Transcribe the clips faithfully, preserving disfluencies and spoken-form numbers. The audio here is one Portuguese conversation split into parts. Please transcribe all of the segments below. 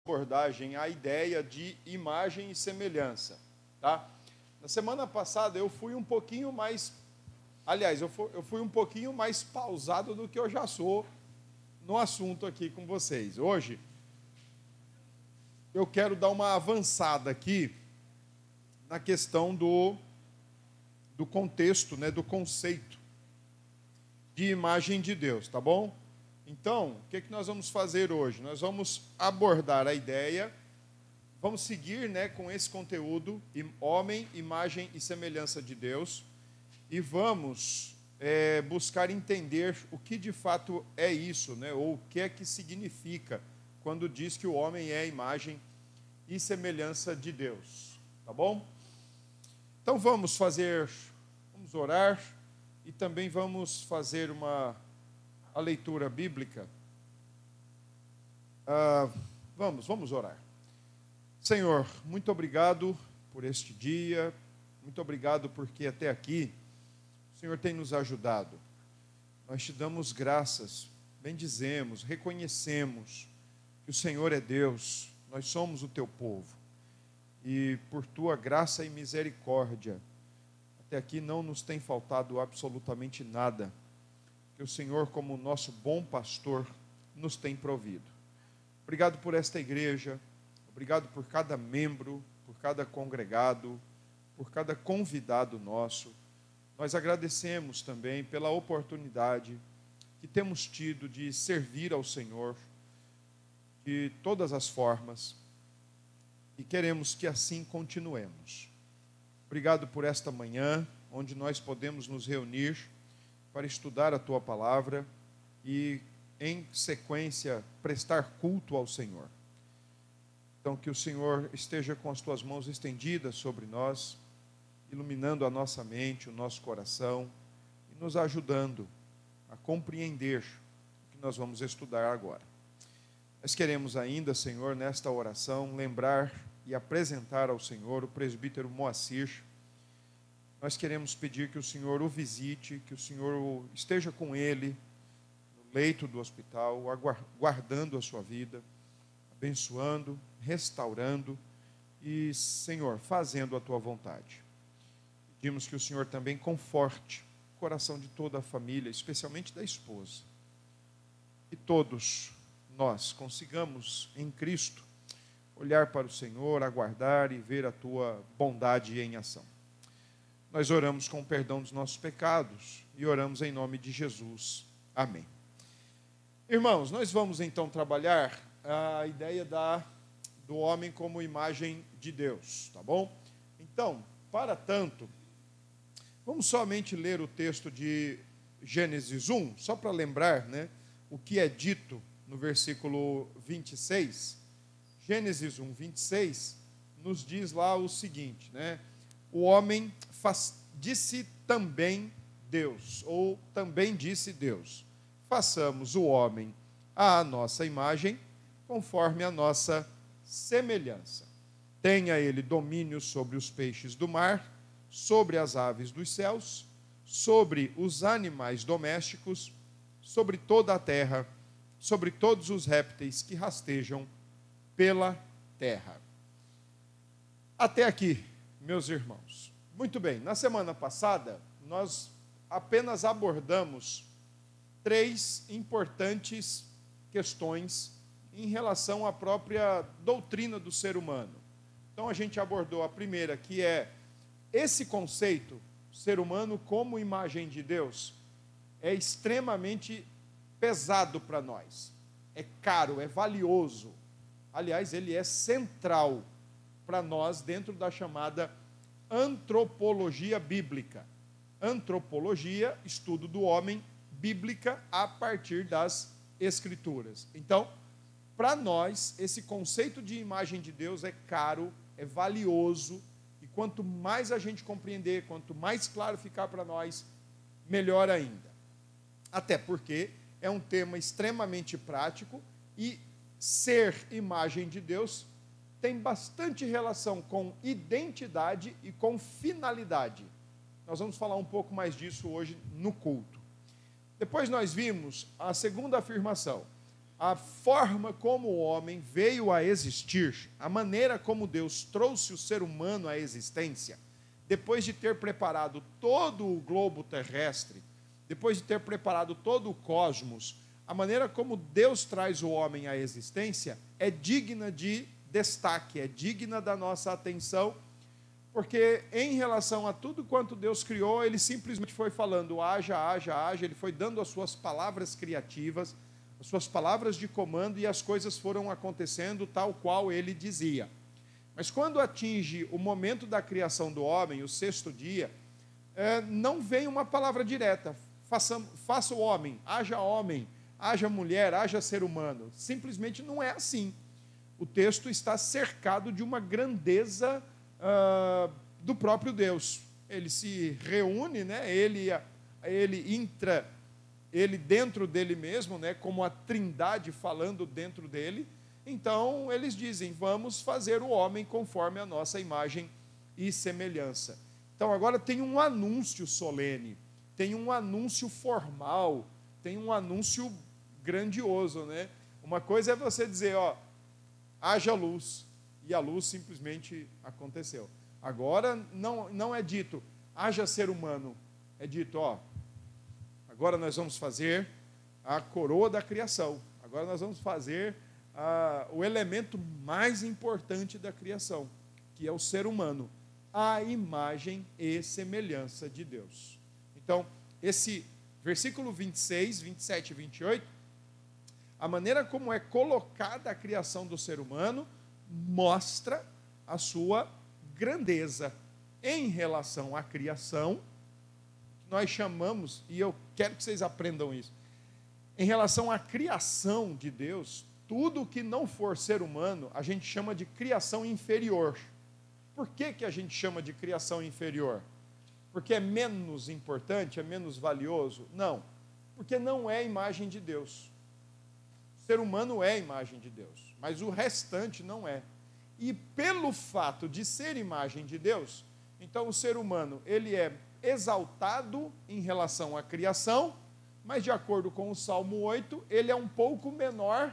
abordagem à ideia de imagem e semelhança, tá? Na semana passada eu fui um pouquinho mais, aliás, eu fui, eu fui um pouquinho mais pausado do que eu já sou no assunto aqui com vocês. Hoje eu quero dar uma avançada aqui na questão do, do contexto, né, do conceito de imagem de Deus, tá bom? Então, o que, que nós vamos fazer hoje? Nós vamos abordar a ideia, vamos seguir, né, com esse conteúdo, homem, imagem e semelhança de Deus, e vamos é, buscar entender o que de fato é isso, né, ou o que é que significa quando diz que o homem é a imagem e semelhança de Deus, tá bom? Então vamos fazer, vamos orar e também vamos fazer uma a leitura bíblica. Ah, vamos, vamos orar. Senhor, muito obrigado por este dia, muito obrigado porque até aqui o Senhor tem nos ajudado. Nós te damos graças, bendizemos, reconhecemos que o Senhor é Deus, nós somos o teu povo. E por tua graça e misericórdia, até aqui não nos tem faltado absolutamente nada, que o Senhor, como nosso bom pastor, nos tem provido. Obrigado por esta igreja, obrigado por cada membro, por cada congregado, por cada convidado nosso. Nós agradecemos também pela oportunidade que temos tido de servir ao Senhor de todas as formas e queremos que assim continuemos. Obrigado por esta manhã, onde nós podemos nos reunir para estudar a Tua palavra e, em sequência, prestar culto ao Senhor. Então, que o Senhor esteja com as Tuas mãos estendidas sobre nós, iluminando a nossa mente, o nosso coração e nos ajudando a compreender o que nós vamos estudar agora. Nós queremos ainda, Senhor, nesta oração, lembrar e apresentar ao Senhor o presbítero Moacir. Nós queremos pedir que o Senhor o visite, que o Senhor esteja com ele no leito do hospital, guardando a sua vida, abençoando, restaurando e, Senhor, fazendo a tua vontade. Pedimos que o Senhor também conforte o coração de toda a família, especialmente da esposa. Que todos nós consigamos, em Cristo, olhar para o Senhor, aguardar e ver a tua bondade em ação. Nós oramos com o perdão dos nossos pecados e oramos em nome de Jesus. Amém. Irmãos, nós vamos então trabalhar a ideia da, do homem como imagem de Deus, tá bom? Então, para tanto, vamos somente ler o texto de Gênesis um, só para lembrar, né, o que é dito no versículo vinte e seis. Gênesis um, vinte e seis, nos diz lá o seguinte, né? O homem faz, disse também Deus, ou também disse Deus, façamos o homem à nossa imagem, conforme a nossa semelhança. Tenha ele domínio sobre os peixes do mar, sobre as aves dos céus, sobre os animais domésticos, sobre toda a terra, sobre todos os répteis que rastejam pela terra. Até aqui, meus irmãos. Muito bem, na semana passada, nós apenas abordamos três importantes questões em relação à própria doutrina do ser humano. Então, a gente abordou a primeira, que é esse conceito, ser humano como imagem de Deus, é extremamente pesado para nós. É caro, é valioso. Aliás, ele é central para nós dentro da chamada antropologia bíblica. Antropologia, estudo do homem, bíblica a partir das Escrituras. Então, para nós, esse conceito de imagem de Deus é caro, é valioso, e quanto mais a gente compreender, quanto mais claro ficar para nós, melhor ainda. Até porque é um tema extremamente prático e ser imagem de Deus tem bastante relação com identidade e com finalidade. Nós vamos falar um pouco mais disso hoje no culto. Depois nós vimos a segunda afirmação. a forma como o homem veio a existir, a maneira como Deus trouxe o ser humano à existência, depois de ter preparado todo o globo terrestre, depois de ter preparado todo o cosmos, a maneira como Deus traz o homem à existência é digna de destaque, é digna da nossa atenção, porque em relação a tudo quanto Deus criou, ele simplesmente foi falando, haja, haja, haja, ele foi dando as suas palavras criativas, as suas palavras de comando, e as coisas foram acontecendo tal qual ele dizia. Mas quando atinge o momento da criação do homem, o sexto dia, é, não vem uma palavra direta, faça, faça o homem, haja homem, haja mulher, haja ser humano. Simplesmente não é assim. O texto está cercado de uma grandeza uh, do próprio Deus. Ele se reúne, né? ele, ele entra, ele dentro dele mesmo, né? Como a trindade falando dentro dele. Então, eles dizem, vamos fazer o homem conforme a nossa imagem e semelhança. Então, agora tem um anúncio solene, tem um anúncio formal, tem um anúncio grandioso, né? Uma coisa é você dizer, ó, haja luz, e a luz simplesmente aconteceu. Agora, não, não é dito, haja ser humano, é dito, ó, agora nós vamos fazer a coroa da criação, agora nós vamos fazer a, o elemento mais importante da criação, que é o ser humano, a imagem e semelhança de Deus. Então, esse versículo vinte e seis, vinte e sete e vinte e oito, a maneira como é colocada a criação do ser humano mostra a sua grandeza em relação à criação, que nós chamamos, e eu quero que vocês aprendam isso, em relação à criação de Deus, tudo que não for ser humano, a gente chama de criação inferior. Por que que a gente chama de criação inferior? Porque é menos importante, é menos valioso? Não, porque não é imagem de Deus. O ser humano é imagem de Deus, mas o restante não é. E pelo fato de ser imagem de Deus, então o ser humano, ele é exaltado em relação à criação, mas de acordo com o Salmo oito, ele é um pouco menor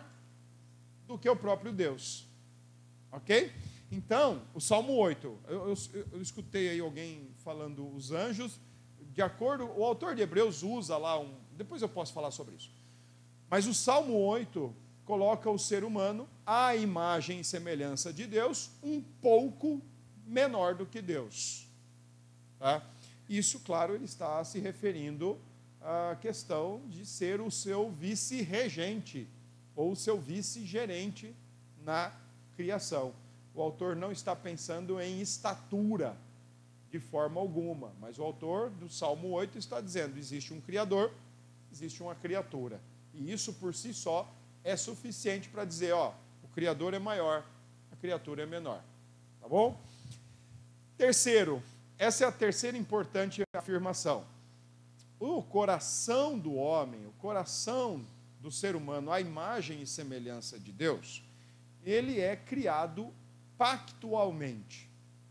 do que o próprio Deus. Ok? Então, o Salmo oito, eu, eu, eu escutei aí alguém falando os anjos, de acordo, o autor de Hebreus usa lá um, depois eu posso falar sobre isso, mas o Salmo oito coloca o ser humano, à imagem e semelhança de Deus, um pouco menor do que Deus. Tá? Isso, claro, ele está se referindo à questão de ser o seu vice-regente, ou o seu vice-gerente na criação. O autor não está pensando em estatura, de forma alguma, mas o autor do Salmo oito está dizendo, existe um Criador, existe uma criatura, e isso por si só é suficiente para dizer, ó, o Criador é maior, a criatura é menor, tá bom? Terceiro, essa é a terceira importante afirmação, o coração do homem, o coração do ser humano, a imagem e semelhança de Deus, ele é criado pactualmente.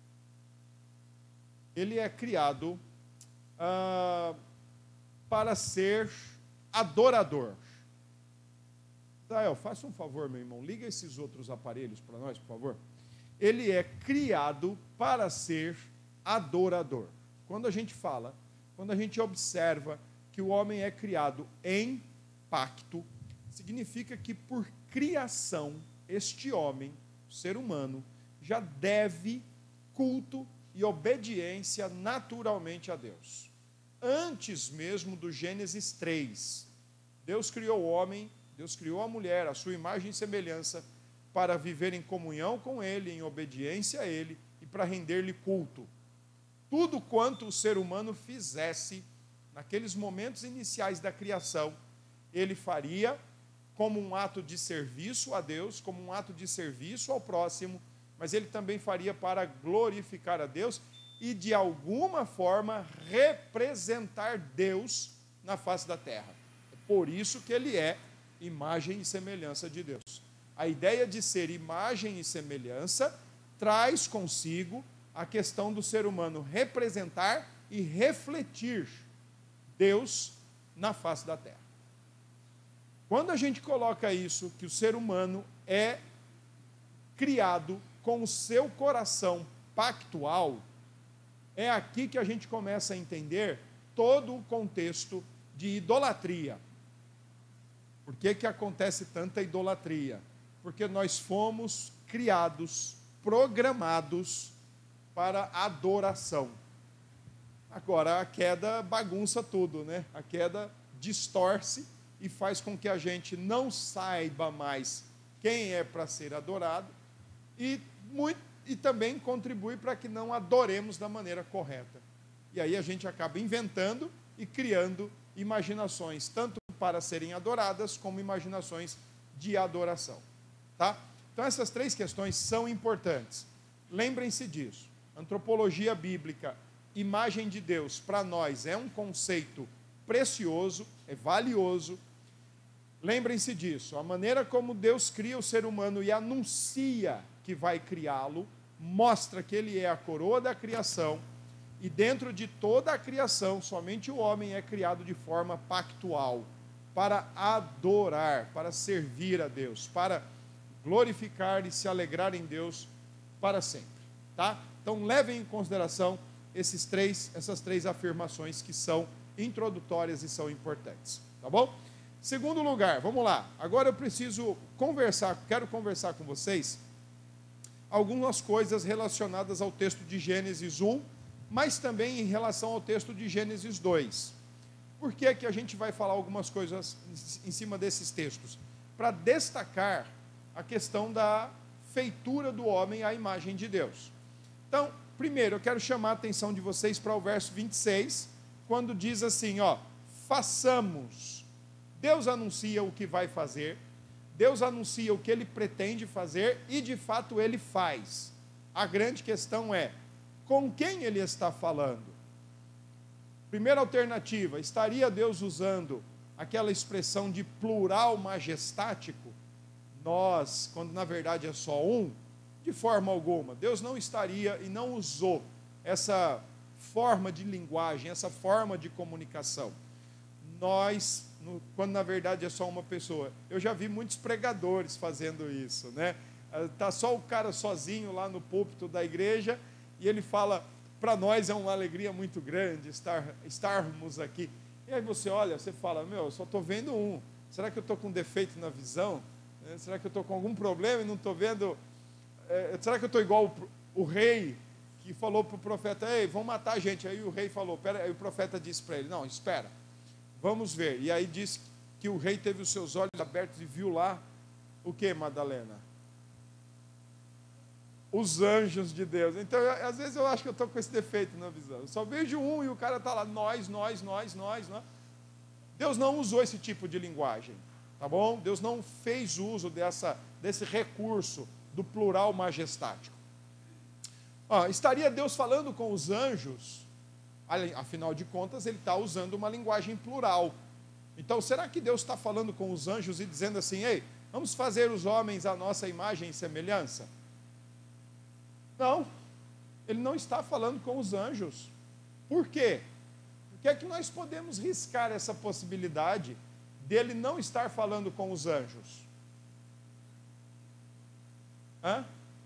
Ele é criado ah, para ser adorador. Israel, faça um favor, meu irmão, liga esses outros aparelhos para nós, por favor. Ele é criado para ser adorador. Quando a gente fala, quando a gente observa que o homem é criado em pacto, significa que por criação, este homem, o ser humano, já deve culto e obediência naturalmente a Deus. Antes mesmo do Gênesis três, Deus criou o homem, Deus criou a mulher, a sua imagem e semelhança, para viver em comunhão com Ele, em obediência a Ele e para render-lhe culto. Tudo quanto o ser humano fizesse, naqueles momentos iniciais da criação, ele faria como um ato de serviço a Deus, como um ato de serviço ao próximo, mas ele também faria para glorificar a Deus e, de alguma forma, representar Deus na face da terra. É por isso que ele é imagem e semelhança de Deus. A ideia de ser imagem e semelhança traz consigo a questão do ser humano representar e refletir Deus na face da terra. Quando a gente coloca isso, que o ser humano é criado com o seu coração pactual, é aqui que a gente começa a entender todo o contexto de idolatria. Por que que acontece tanta idolatria? Porque nós fomos criados, programados para adoração. Agora, a queda bagunça tudo, né? A queda distorce e faz com que a gente não saiba mais quem é para ser adorado e, muito, e também contribui para que não adoremos da maneira correta. E aí a gente acaba inventando e criando imaginações, tanto para serem adoradas, como imaginações de adoração. Tá? Então essas três questões são importantes. Lembrem-se disso. Antropologia bíblica, imagem de Deus, para nós é um conceito precioso, é valioso. Lembrem-se disso. A maneira como Deus cria o ser humano e anuncia que vai criá-lo, mostra que ele é a coroa da criação, e dentro de toda a criação, somente o homem é criado de forma pactual, para adorar, para servir a Deus, para glorificar e se alegrar em Deus para sempre. Tá? Então levem em consideração esses três, essas três afirmações que são introdutórias e são importantes. Tá bom? Segundo lugar, vamos lá. Agora eu preciso conversar, quero conversar com vocês algumas coisas relacionadas ao texto de Gênesis um, mas também em relação ao texto de Gênesis dois. Por que que a gente vai falar algumas coisas em cima desses textos? Para destacar a questão da feitura do homem à imagem de Deus. Então, primeiro, eu quero chamar a atenção de vocês para o verso vinte e seis, quando diz assim, ó, façamos. Deus anuncia o que vai fazer, Deus anuncia o que ele pretende fazer e, de fato, ele faz. A grande questão é, com quem ele está falando? Primeira alternativa, estaria Deus usando aquela expressão de plural majestático? Nós, quando na verdade é só um? De forma alguma. Deus não estaria e não usou essa forma de linguagem, essa forma de comunicação. Nós, no, quando na verdade é só uma pessoa. Eu já vi muitos pregadores fazendo isso, né? Está só o cara sozinho lá no púlpito da igreja e ele fala, para nós é uma alegria muito grande estar, estarmos aqui. E aí você olha, você fala, meu, eu só estou vendo um. Será que eu estou com defeito na visão? É, será que eu estou com algum problema e não estou vendo? É, será que eu estou igual o, o rei que falou para o profeta, ei, vão matar a gente. Aí o rei falou, pera, aí o profeta disse para ele, não, espera, vamos ver. E aí diz que o rei teve os seus olhos abertos e viu lá o que, Madalena? Os anjos de Deus. Então, eu, às vezes eu acho que eu estou com esse defeito na visão. Eu só vejo um e o cara está lá, nós, nós, nós, nós, nós. Deus não usou esse tipo de linguagem, tá bom? Deus não fez uso dessa, desse recurso do plural majestático. Ó, estaria Deus falando com os anjos? Afinal de contas, ele está usando uma linguagem plural. Então, será que Deus está falando com os anjos e dizendo assim, ei, vamos fazer os homens à nossa imagem e semelhança? Não, ele não está falando com os anjos. Por quê? Por que é que nós podemos riscar essa possibilidade dele não estar falando com os anjos? Hã?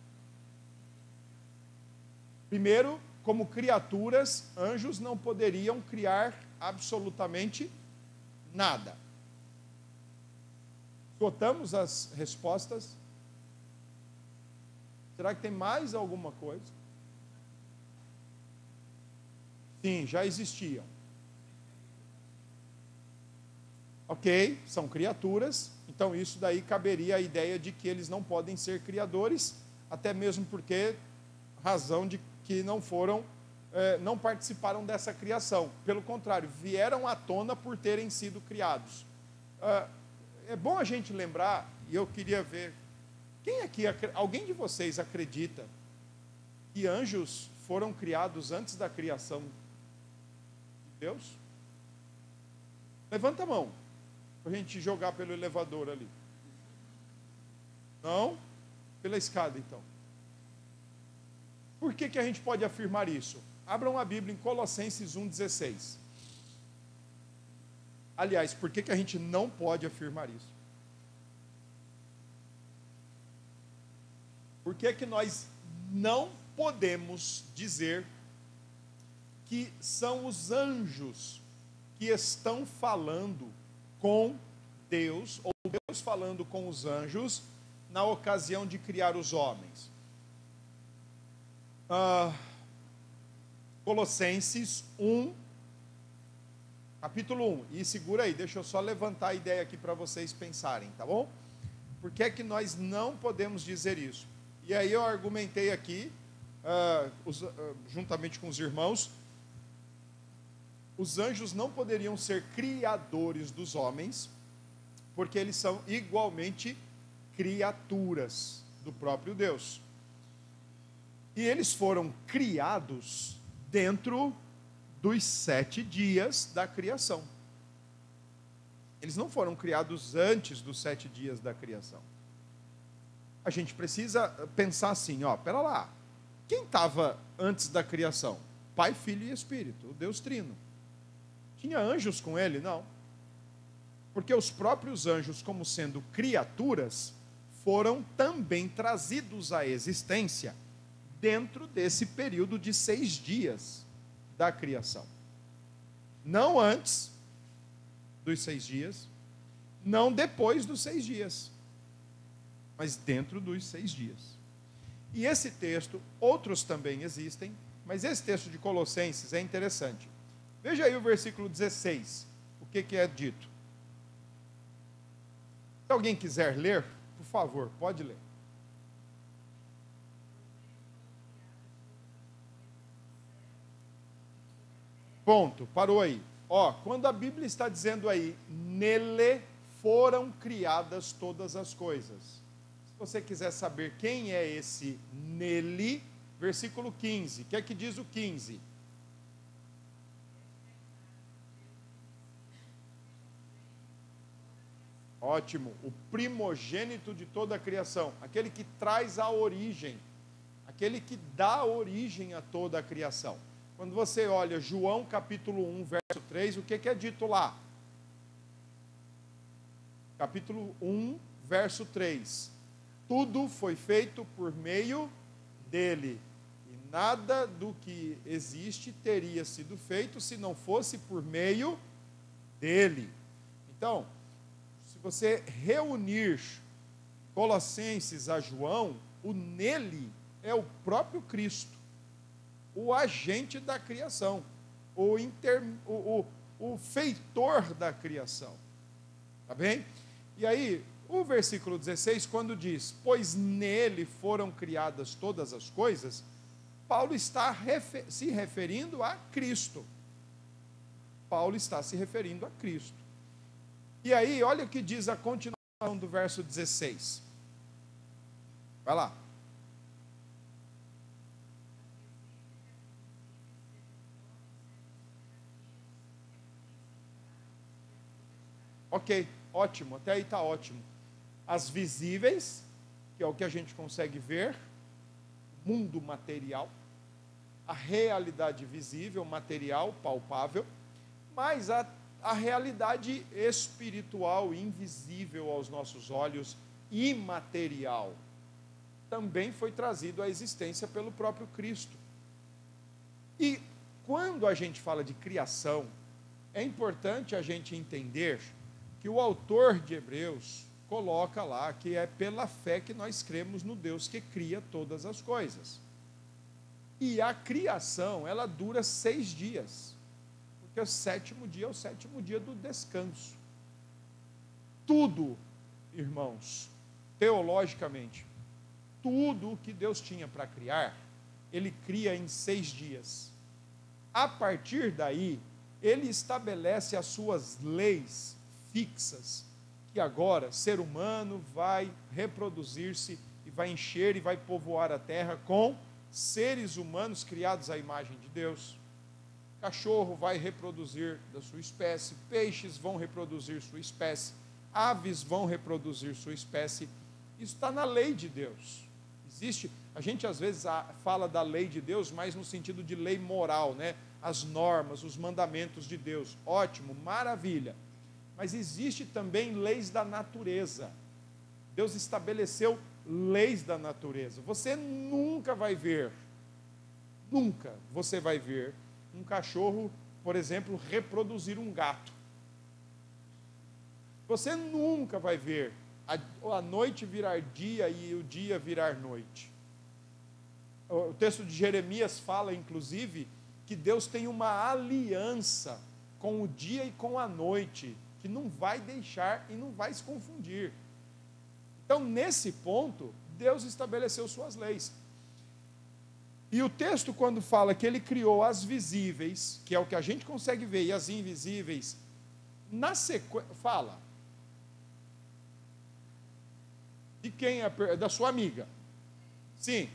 Primeiro, como criaturas, anjos não poderiam criar absolutamente nada. Esgotamos as respostas? Será que tem mais alguma coisa? Sim, já existiam. Ok, são criaturas, então isso daí caberia a ideia de que eles não podem ser criadores, até mesmo porque, razão de que não foram, eh, não participaram dessa criação. Pelo contrário, vieram à tona por terem sido criados. Ah, é bom a gente lembrar, e eu queria ver, quem aqui, alguém de vocês acredita que anjos foram criados antes da criação de Deus? Levanta a mão, para a gente jogar pelo elevador ali. Não? Pela escada, então. Por que que a gente pode afirmar isso? Abram a Bíblia em Colossenses um, dezesseis. Aliás, por que, que a gente não pode afirmar isso? Por que, que nós não podemos dizer que são os anjos que estão falando com Deus, ou Deus falando com os anjos, na ocasião de criar os homens? Ah, Colossenses um, capítulo um, e segura aí, deixa eu só levantar a ideia aqui para vocês pensarem, tá bom? Por que é que nós não podemos dizer isso? E aí eu argumentei aqui, uh, os, uh, juntamente com os irmãos, os anjos não poderiam ser criadores dos homens, porque eles são igualmente criaturas do próprio Deus. E eles foram criados dentro dos sete dias da criação. Eles não foram criados antes dos sete dias da criação. A gente precisa pensar assim, ó, pera lá, quem estava antes da criação? Pai, Filho e Espírito, o Deus Trino. Tinha anjos com ele? Não. Porque os próprios anjos, como sendo criaturas, foram também trazidos à existência dentro desse período de seis dias da criação. Não antes dos seis dias, não depois dos seis dias, mas dentro dos seis dias. E esse texto, outros também existem, mas esse texto de Colossenses é interessante. Veja aí o versículo dezesseis, o que, que é dito. Se alguém quiser ler, por favor, pode ler. Ponto, parou aí. Ó, quando a Bíblia está dizendo aí, nele foram criadas todas as coisas. Se você quiser saber quem é esse nele, versículo quinze. O que é que diz o quinze? Ótimo, o primogênito de toda a criação, aquele que traz a origem, aquele que dá origem a toda a criação. Quando você olha João capítulo um, verso três, o que, que é dito lá? Capítulo um, verso três. Tudo foi feito por meio dele, e nada do que existe teria sido feito se não fosse por meio dele. Então, se você reunir Colossenses a João, o nele é o próprio Cristo, o agente da criação, o, inter, o, o, o feitor da criação. Tá bem? E aí, o versículo dezesseis, quando diz, pois nele foram criadas todas as coisas, Paulo está refer, se referindo a Cristo. Paulo está se referindo a Cristo. E aí, olha o que diz a continuação do verso dezesseis. Vai lá. Ok, ótimo, até aí está ótimo. As visíveis, que é o que a gente consegue ver, mundo material, a realidade visível, material, palpável, mas a, a realidade espiritual, invisível aos nossos olhos, imaterial, também foi trazido à existência pelo próprio Cristo. E quando a gente fala de criação, é importante a gente entender que o autor de Hebreus coloca lá que é pela fé que nós cremos no Deus que cria todas as coisas. E a criação, ela dura seis dias, porque o sétimo dia é o sétimo dia do descanso. Tudo, irmãos, teologicamente, tudo o que Deus tinha para criar, Ele cria em seis dias. A partir daí, Ele estabelece as suas leis fixas, que agora ser humano vai reproduzir-se e vai encher e vai povoar a terra com seres humanos criados à imagem de Deus. Cachorro vai reproduzir da sua espécie, peixes vão reproduzir sua espécie, aves vão reproduzir sua espécie. Isso está na lei de Deus. Existe, a gente às vezes fala da lei de Deus, mas no sentido de lei moral, né? As normas, os mandamentos de Deus. Ótimo, maravilha. mas existe também leis da natureza. Deus estabeleceu leis da natureza. Você nunca vai ver, nunca você vai ver um cachorro, por exemplo, reproduzir um gato. Você nunca vai ver a, a noite virar dia e o dia virar noite. O texto de Jeremias fala, inclusive, que Deus tem uma aliança com o dia e com a noite, que não vai deixar e não vai se confundir. Então, nesse ponto, Deus estabeleceu suas leis. E o texto, quando fala que ele criou as visíveis, que é o que a gente consegue ver, e as invisíveis, na sequência, fala. De quem é? Da sua amiga. Sim.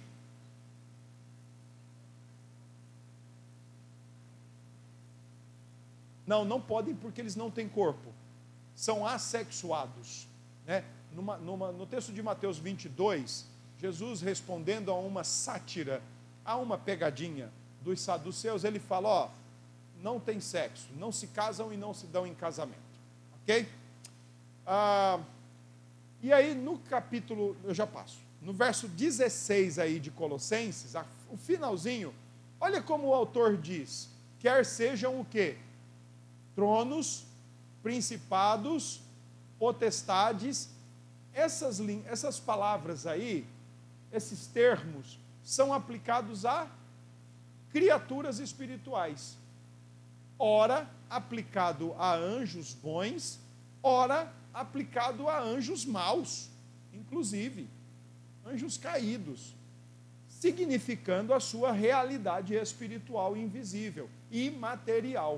Não, não podem porque eles não têm corpo. São assexuados. Né? Numa, numa, no texto de Mateus vinte e dois, Jesus respondendo a uma sátira, a uma pegadinha dos saduceus, ele fala, ó, não tem sexo, não se casam e não se dão em casamento. Ok? Ah, e aí no capítulo, eu já passo, no verso dezesseis aí de Colossenses, a, o finalzinho, olha como o autor diz, quer sejam o quê? Tronos, principados, potestades, essas, essas palavras aí, esses termos, são aplicados a criaturas espirituais. Ora, aplicado a anjos bons, ora, aplicado a anjos maus, inclusive, anjos caídos, significando a sua realidade espiritual invisível, imaterial.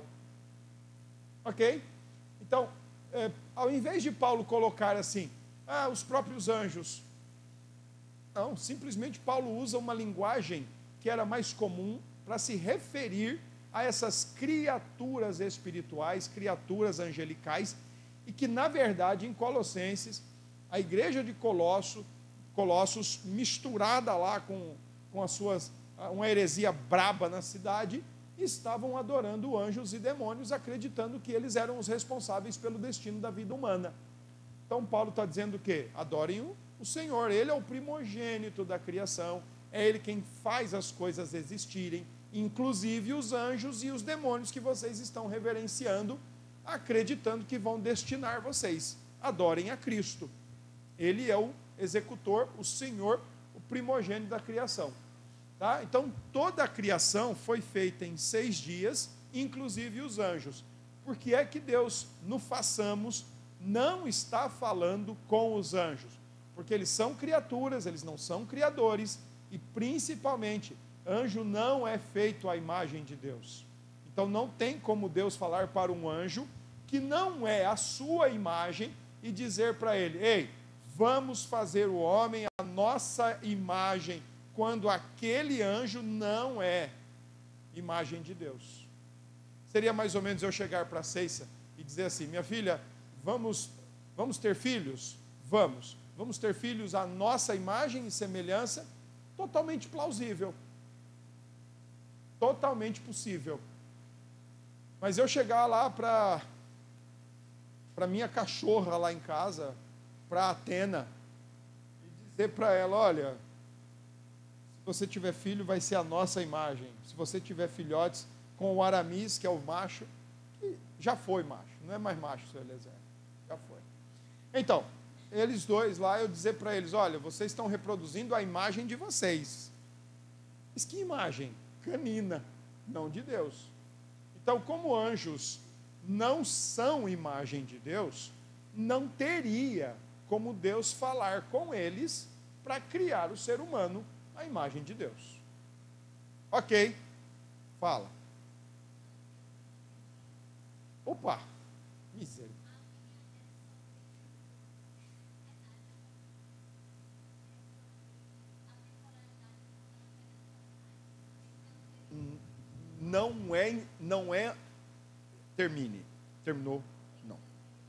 Ok? Então, é, ao invés de Paulo colocar assim, ah, os próprios anjos, não, simplesmente Paulo usa uma linguagem que era mais comum para se referir a essas criaturas espirituais, criaturas angelicais, e que, na verdade, em Colossenses, a igreja de Colosso, Colossos, misturada lá com, com as suas, uma heresia braba na cidade, estavam adorando anjos e demônios, acreditando que eles eram os responsáveis pelo destino da vida humana. Então, Paulo está dizendo o quê? Adorem o, o Senhor, Ele é o primogênito da criação, é Ele quem faz as coisas existirem, inclusive os anjos e os demônios que vocês estão reverenciando, acreditando que vão destinar vocês. Adorem a Cristo. Ele é o executor, o Senhor, o primogênito da criação. Tá? Então, toda a criação foi feita em seis dias, inclusive os anjos. Por que é que Deus, no façamos, não está falando com os anjos? Porque eles são criaturas, eles não são criadores, e principalmente, anjo não é feito à imagem de Deus. Então, não tem como Deus falar para um anjo que não é a sua imagem e dizer para ele, ei, vamos fazer o homem a nossa imagem, quando aquele anjo não é imagem de Deus. Seria mais ou menos eu chegar para a Ceissa e dizer assim, minha filha, vamos, vamos ter filhos? Vamos. Vamos ter filhos à nossa imagem e semelhança? Totalmente plausível. Totalmente possível. Mas eu chegar lá para para minha cachorra lá em casa, para Atena, e dizer para ela, olha, se você tiver filho, vai ser a nossa imagem. Se você tiver filhotes, com o Aramis, que é o macho, que já foi macho, não é mais macho, seu Eliezer, já foi. Então, eles dois lá, eu dizer para eles, olha, vocês estão reproduzindo a imagem de vocês. Mas que imagem? Canina, não de Deus. Então, como anjos não são imagem de Deus, não teria como Deus falar com eles para criar o ser humano à imagem de Deus. Ok, fala. Opa, miséria. Não é, não é, termine, terminou, não.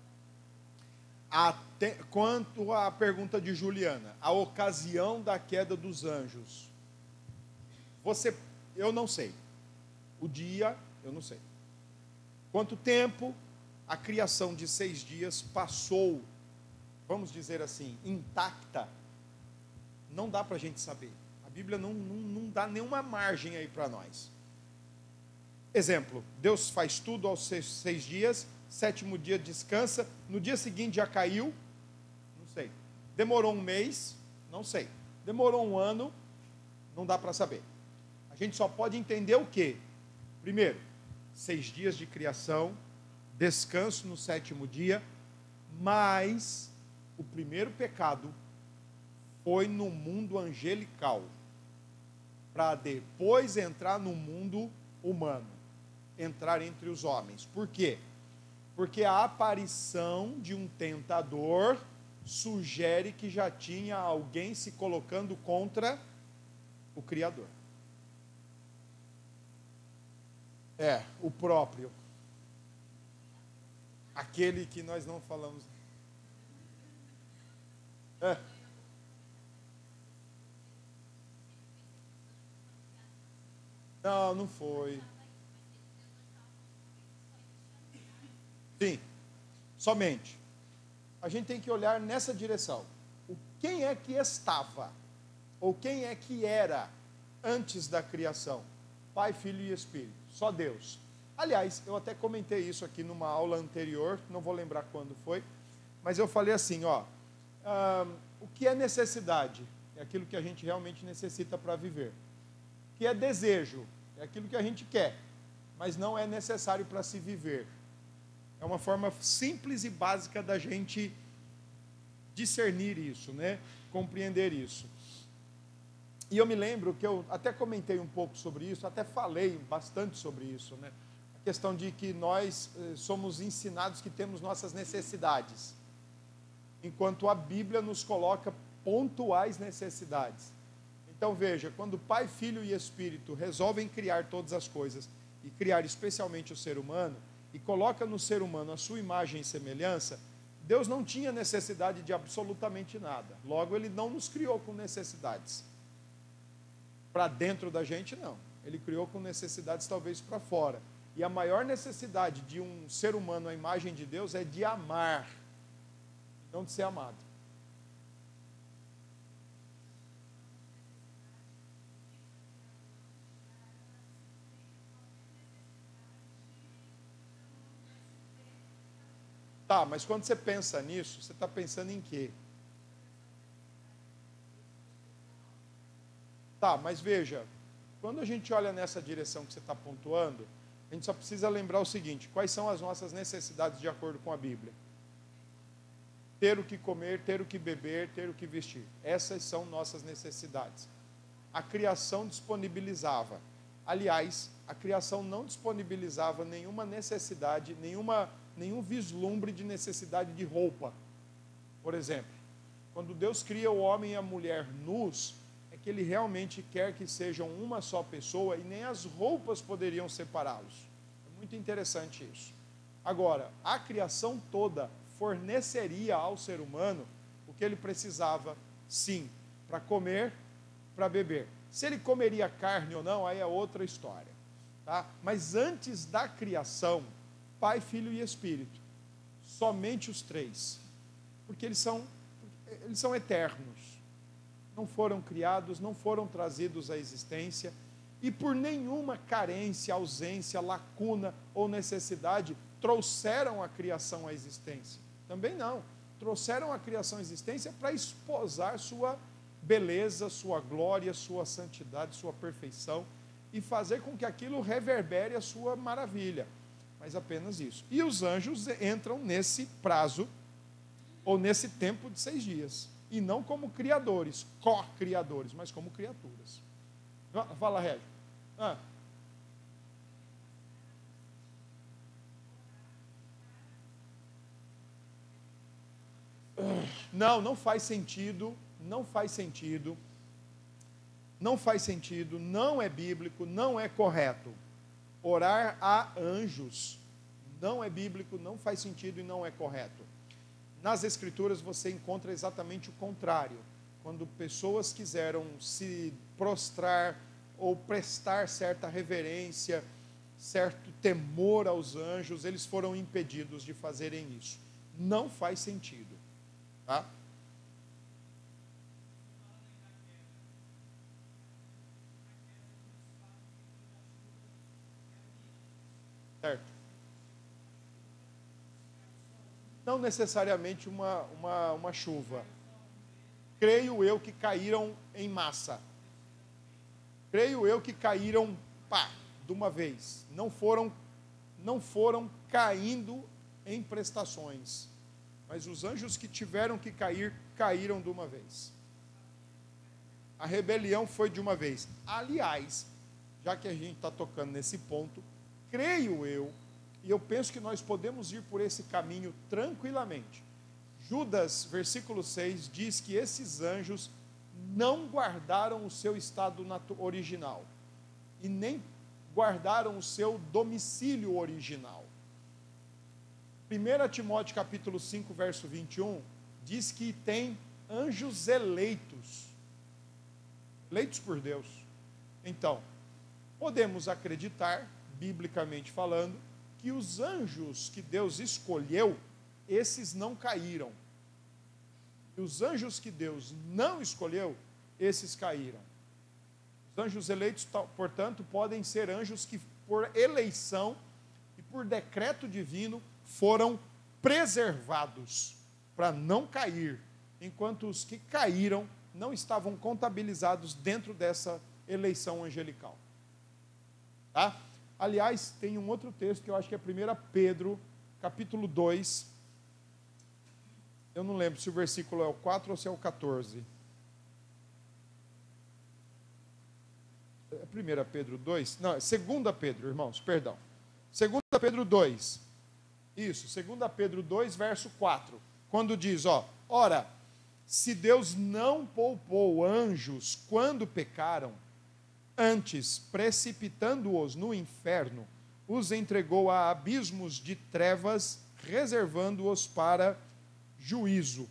Até, quanto à pergunta de Juliana, a ocasião da queda dos anjos, você, eu não sei, o dia, eu não sei. Quanto tempo, a criação de seis dias passou, vamos dizer assim, intacta, não dá para a gente saber. A Bíblia não, não, não dá nenhuma margem aí para nós. Exemplo, Deus faz tudo aos seis, seis dias, sétimo dia descansa, no dia seguinte já caiu, não sei. Demorou um mês, não sei. Demorou um ano, não dá para saber. A gente só pode entender o quê? Primeiro, seis dias de criação, descanso no sétimo dia, mas o primeiro pecado foi no mundo angelical, para depois entrar no mundo humano, entrar entre os homens. Por quê? Porque a aparição de um tentador sugere que já tinha alguém se colocando contra o Criador. É, o próprio. Aquele que nós não falamos. É. Não, não foi. Sim, somente. A gente tem que olhar nessa direção. O quem é que estava, ou quem é que era antes da criação? Pai, Filho e Espírito. Só Deus. Aliás, eu até comentei isso aqui numa aula anterior, não vou lembrar quando foi, mas eu falei assim, ó, hum, o que é necessidade? É aquilo que a gente realmente necessita para viver. O que é desejo? É aquilo que a gente quer, mas não é necessário para se viver. É uma forma simples e básica da gente discernir isso, né? Compreender isso. E eu me lembro que eu até comentei um pouco sobre isso, até falei bastante sobre isso, né? A questão de que nós eh, somos ensinados que temos nossas necessidades, enquanto a Bíblia nos coloca pontuais necessidades. Então veja, quando Pai, Filho e Espírito resolvem criar todas as coisas, e criar especialmente o ser humano, e coloca no ser humano a sua imagem e semelhança, Deus não tinha necessidade de absolutamente nada. Logo, Ele não nos criou com necessidades. Para dentro da gente, não. Ele criou com necessidades talvez para fora. E a maior necessidade de um ser humano à imagem de Deus é de amar, não de ser amado. Tá, mas quando você pensa nisso, você está pensando em quê? Tá, mas veja, quando a gente olha nessa direção que você está pontuando, a gente só precisa lembrar o seguinte: quais são as nossas necessidades de acordo com a Bíblia? Ter o que comer, ter o que beber, ter o que vestir. Essas são nossas necessidades. A criação disponibilizava. Aliás, a criação não disponibilizava nenhuma necessidade, nenhuma, nenhum vislumbre de necessidade de roupa. Por exemplo, quando Deus cria o homem e a mulher nus, é que Ele realmente quer que sejam uma só pessoa e nem as roupas poderiam separá-los. É muito interessante isso. Agora, a criação toda forneceria ao ser humano o que ele precisava, sim, para comer, para beber. Se ele comeria carne ou não, aí é outra história. Tá? Mas antes da criação, Pai, Filho e Espírito, somente os três, porque eles são, eles são eternos, não foram criados, não foram trazidos à existência, e por nenhuma carência, ausência, lacuna ou necessidade, trouxeram a criação à existência. Também não, trouxeram a criação à existência para esposar sua beleza, sua glória, sua santidade, sua perfeição, e fazer com que aquilo reverbere a sua maravilha. Mas apenas isso. E os anjos entram nesse prazo, ou nesse tempo de seis dias. E não como criadores, co-criadores, mas como criaturas. Fala, Régio. Ah. Não, não faz sentido, não faz sentido, não faz sentido, não é bíblico, não é correto. Orar a anjos não é bíblico, não faz sentido e não é correto. Nas Escrituras você encontra exatamente o contrário. Quando pessoas quiseram se prostrar ou prestar certa reverência certo temor aos anjos, eles foram impedidos de fazerem isso. Não faz sentido, tá? Certo. Não necessariamente uma, uma, uma chuva. Creio eu que caíram em massa. Creio eu que caíram, pá, de uma vez. Não foram, não foram caindo em prestações. Mas os anjos que tiveram que cair, caíram de uma vez. A rebelião foi de uma vez. Aliás, já que a gente está tocando nesse ponto, creio eu, e eu penso que nós podemos ir por esse caminho tranquilamente. Judas, versículo seis, diz que esses anjos não guardaram o seu estado original e nem guardaram o seu domicílio original. primeiro Timóteo capítulo cinco, verso vinte e um, diz que tem anjos eleitos, eleitos por Deus. Então, podemos acreditar, biblicamente falando, que os anjos que Deus escolheu, esses não caíram. E os anjos que Deus não escolheu, esses caíram. Os anjos eleitos, portanto, podem ser anjos que, por eleição e por decreto divino, foram preservados para não cair, enquanto os que caíram não estavam contabilizados dentro dessa eleição angelical. Tá? Aliás, tem um outro texto que eu acho que é primeiro Pedro, capítulo dois. Eu não lembro se o versículo é o quatro ou se é o quatorze. É primeiro Pedro dois? Não, é dois Pedro, irmãos, perdão. dois Pedro dois. Isso, dois Pedro dois, verso quatro. Quando diz, ó, ora, se Deus não poupou anjos quando pecaram, antes, precipitando-os no inferno, os entregou a abismos de trevas, reservando-os para juízo.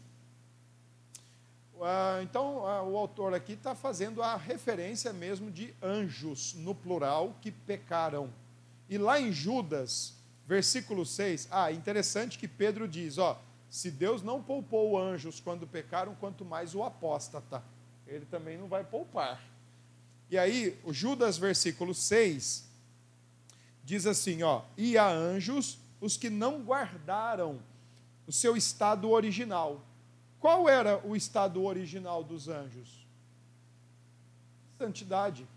Ah, então, ah, o autor aqui está fazendo a referência mesmo de anjos, no plural, que pecaram. E lá em Judas, versículo seis, ah, interessante que Pedro diz, ó, se Deus não poupou anjos quando pecaram, quanto mais o apóstata, ele também não vai poupar. E aí, o Judas, versículo seis, diz assim, ó, e a anjos, os que não guardaram o seu estado original. Qual era o estado original dos anjos? Santidade.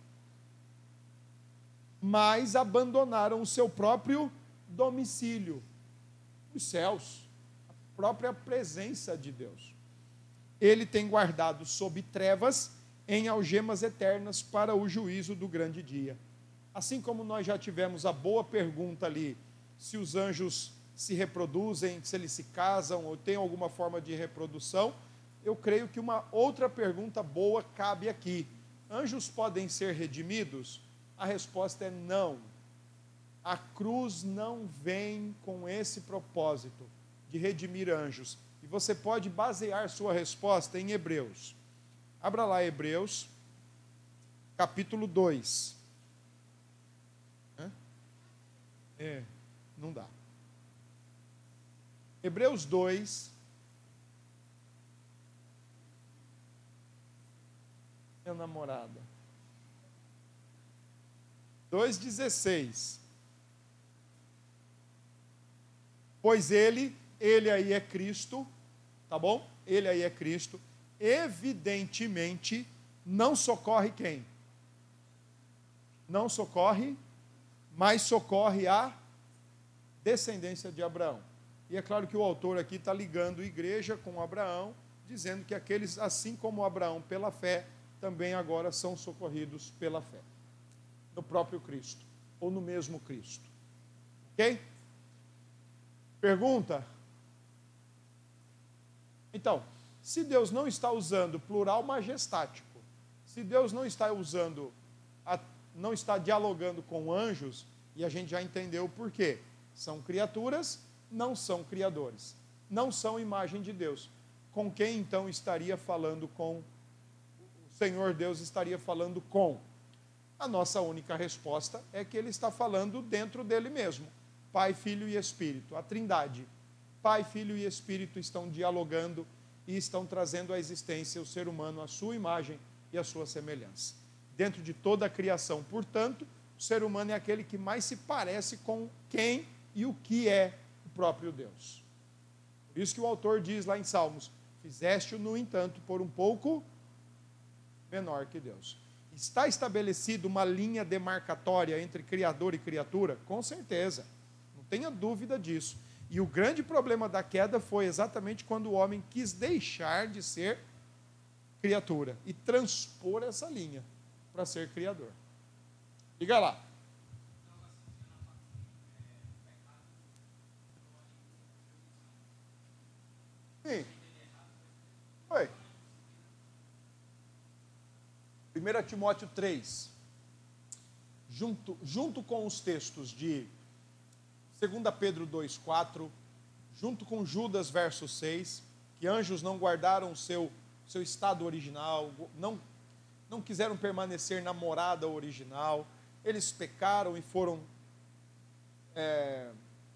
Mas abandonaram o seu próprio domicílio, os céus, a própria presença de Deus. Ele tem guardado sob trevas, em algemas eternas para o juízo do grande dia. Assim como nós já tivemos a boa pergunta ali, se os anjos se reproduzem, se eles se casam ou têm alguma forma de reprodução, eu creio que uma outra pergunta boa cabe aqui. Anjos podem ser redimidos? A resposta é não. A cruz não vem com esse propósito de redimir anjos. E você pode basear sua resposta em Hebreus. Abra lá Hebreus, capítulo dois. É, não dá. Hebreus dois. Minha namorada. dois, dezesseis. Pois ele, ele aí é Cristo, tá bom? Ele aí é Cristo. Evidentemente, não socorre quem? Não socorre, mas socorre a descendência de Abraão. E é claro que o autor aqui está ligando a igreja com Abraão, dizendo que aqueles, assim como Abraão pela fé, também agora são socorridos pela fé. No próprio Cristo, ou no mesmo Cristo. Ok? Pergunta? Então, se Deus não está usando plural majestático, se Deus não está usando, a, não está dialogando com anjos, e a gente já entendeu o porquê. São criaturas, não são criadores. Não são imagem de Deus. Com quem então estaria falando com? O Senhor Deus estaria falando com? A nossa única resposta é que ele está falando dentro dele mesmo. Pai, Filho e Espírito, a Trindade. Pai, Filho e Espírito estão dialogando e estão trazendo à existência o ser humano à sua imagem e à sua semelhança. Dentro de toda a criação, portanto, o ser humano é aquele que mais se parece com quem e o que é o próprio Deus. Por isso que o autor diz lá em Salmos, fizeste-o, no entanto, por um pouco menor que Deus. Está estabelecida uma linha demarcatória entre Criador e criatura? Com certeza, não tenha dúvida disso. E o grande problema da queda foi exatamente quando o homem quis deixar de ser criatura e transpor essa linha para ser criador. Diga lá. Sim. Oi. primeiro Timóteo três, junto, junto com os textos de dois Pedro dois, quatro, junto com Judas, verso seis, que anjos não guardaram o seu, seu estado original, não, não quiseram permanecer na morada original, eles pecaram e foram, é,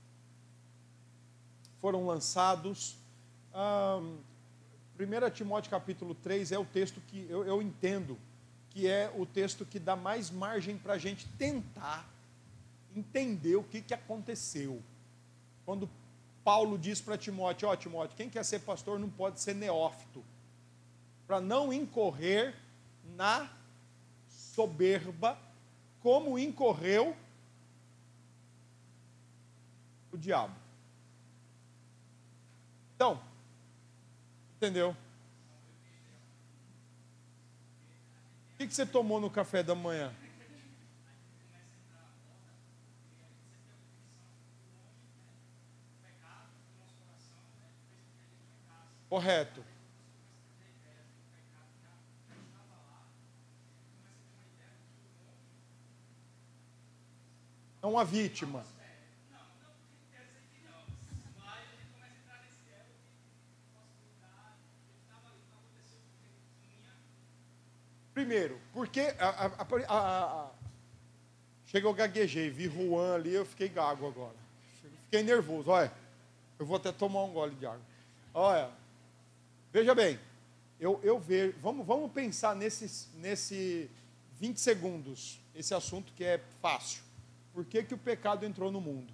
foram lançados. Ah, primeiro Timóteo capítulo três é o texto que eu, eu entendo que é o texto que dá mais margem para a gente tentar entender o que, que aconteceu. Quando Paulo diz para Timóteo, ó Timóteo, quem quer ser pastor não pode ser neófito, para não incorrer na soberba, como incorreu o diabo. Então, entendeu? O que, que você tomou no café da manhã? Correto. É uma vítima. Primeiro, porque a, a, a, a, chega eu gaguejei, vi Juan ali, eu fiquei gago agora. Fiquei nervoso, olha. Eu vou até tomar um gole de água. Olha, veja bem, eu, eu vejo, vamos, vamos pensar nesses, nesse vinte segundos, esse assunto que é fácil. Por que, que o pecado entrou no mundo?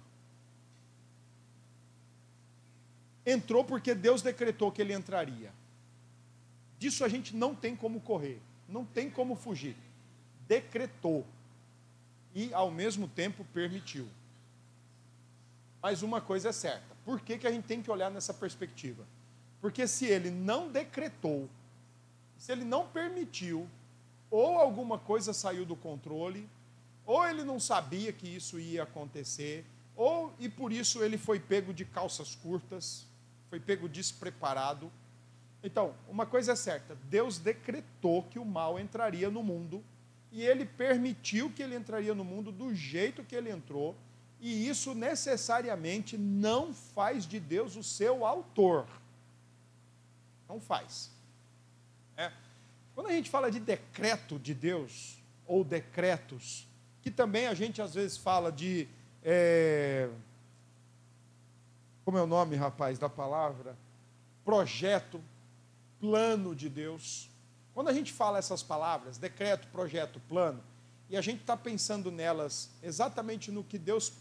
Entrou porque Deus decretou que ele entraria. Disso a gente não tem como correr. Não tem como fugir. Decretou. E, ao mesmo tempo, permitiu. Mas uma coisa é certa. Por que, que a gente tem que olhar nessa perspectiva? Porque se ele não decretou, se ele não permitiu, ou alguma coisa saiu do controle, ou ele não sabia que isso ia acontecer, ou, e por isso ele foi pego de calças curtas, foi pego despreparado. Então, uma coisa é certa, Deus decretou que o mal entraria no mundo, e ele permitiu que ele entraria no mundo do jeito que ele entrou, e isso necessariamente não faz de Deus o seu autor. Não faz. É. Quando a gente fala de decreto de Deus, ou decretos, que também a gente às vezes fala de... É, como é o nome, rapaz, da palavra? Projeto, plano de Deus. Quando a gente fala essas palavras, decreto, projeto, plano, e a gente está pensando nelas exatamente no que Deus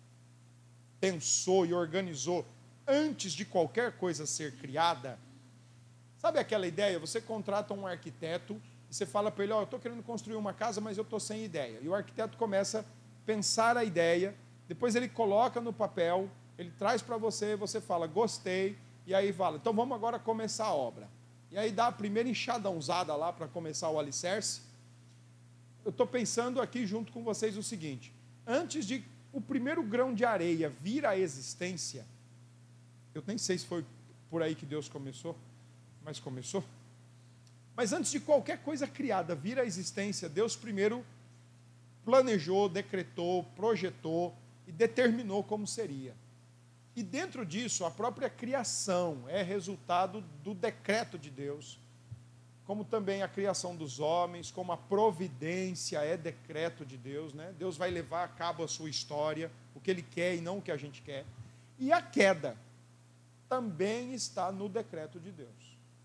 pensou e organizou antes de qualquer coisa ser criada, sabe aquela ideia? Você contrata um arquiteto e você fala para ele, ó, oh, eu estou querendo construir uma casa, mas eu estou sem ideia. E o arquiteto começa a pensar a ideia, depois ele coloca no papel, ele traz para você, você fala, gostei, e aí fala, então vamos agora começar a obra. E aí dá a primeira enxadãozada lá para começar o alicerce. Eu estou pensando aqui junto com vocês o seguinte, antes de o primeiro grão de areia vir à existência, eu nem sei se foi por aí que Deus começou, mas começou. Mas antes de qualquer coisa criada vir à existência, Deus primeiro planejou, decretou, projetou e determinou como seria. E dentro disso, a própria criação é resultado do decreto de Deus, como também a criação dos homens, como a providência é decreto de Deus, né? Deus vai levar a cabo a sua história, o que Ele quer e não o que a gente quer. E a queda também está no decreto de Deus.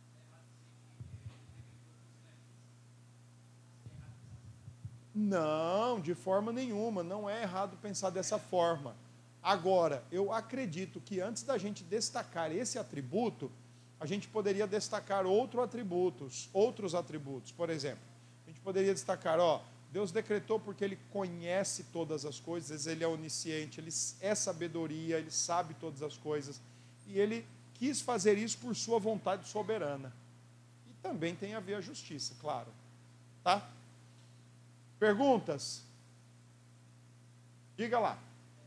Não, de forma nenhuma, não é errado pensar dessa forma. Agora, eu acredito que antes da gente destacar esse atributo, a gente poderia destacar outros atributos, outros atributos. Por exemplo, a gente poderia destacar, ó, Deus decretou porque Ele conhece todas as coisas, Ele é onisciente, Ele é sabedoria, Ele sabe todas as coisas, e Ele quis fazer isso por sua vontade soberana. E também tem a ver a justiça, claro. Tá? Perguntas? Diga lá.